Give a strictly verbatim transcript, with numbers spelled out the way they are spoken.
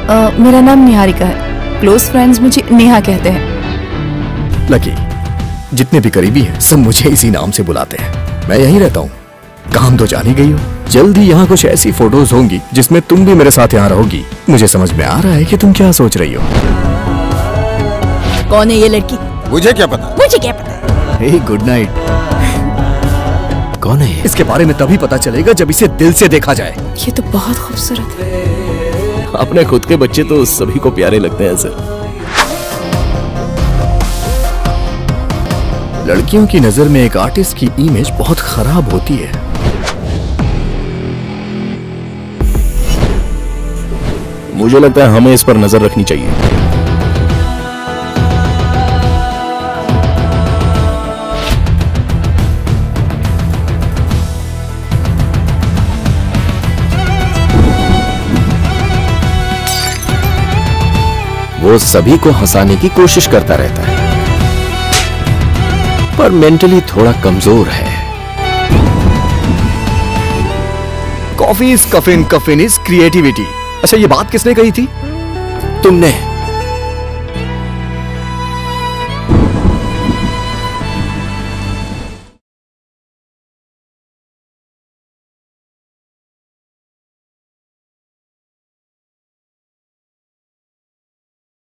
uh, मेरा नाम निहारिका है। क्लोज फ्रेंड्स मुझे नेहा कहते हैं। लकी, जितने भी करीबी हैं सब मुझे इसी नाम से बुलाते हैं। मैं यहीं रहता हूँ, काम तो जान ही गई हो। जल्द ही यहाँ कुछ ऐसी फोटोज होंगी जिसमें तुम भी मेरे साथ यहाँ रहोगी। मुझे समझ में आ रहा है कि तुम क्या सोच रही हो। कौन है ये लड़की? मुझे क्या पता? मुझे क्या पता? Hey good night. कौन है? इसके बारे में तभी पता चलेगा जब इसे दिल से देखा जाए। ये तो बहुत खूबसूरत है। अपने खुद के बच्चे तो सभी को प्यारे लगते हैं सर। लड़कियों की नजर में एक आर्टिस्ट की इमेज बहुत खराब होती है। मुझे लगता है हमें इस पर नजर रखनी चाहिए। वो सभी को हंसाने की कोशिश करता रहता है, पर मेंटली थोड़ा कमजोर है। Coffee is caffeine, caffeine is creativity. अच्छा, ये बात किसने कही थी? तुमने।